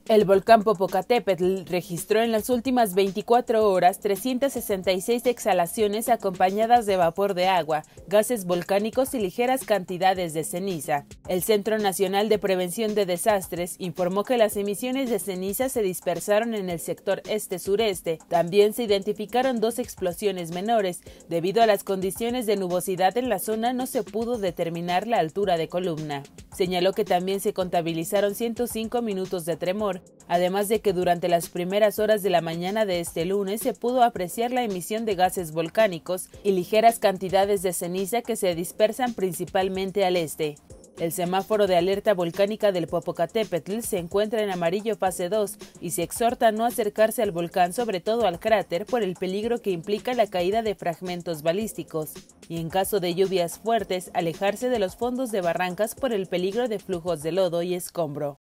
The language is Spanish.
El volcán Popocatépetl registró en las últimas 24 horas 366 exhalaciones acompañadas de vapor de agua, gases volcánicos y ligeras cantidades de ceniza. El Centro Nacional de Prevención de Desastres informó que las emisiones de ceniza se dispersaron en el sector este-sureste. También se identificaron 2 explosiones menores. Debido a las condiciones de nubosidad en la zona, no se pudo determinar la altura de columna. Señaló que también se contabilizaron 105 minutos de tremor, además de que durante las primeras horas de la mañana de este lunes se pudo apreciar la emisión de gases volcánicos y ligeras cantidades de ceniza que se dispersan principalmente al este. El semáforo de alerta volcánica del Popocatépetl se encuentra en amarillo fase 2 y se exhorta a no acercarse al volcán, sobre todo al cráter, por el peligro que implica la caída de fragmentos balísticos, y en caso de lluvias fuertes, alejarse de los fondos de barrancas por el peligro de flujos de lodo y escombro.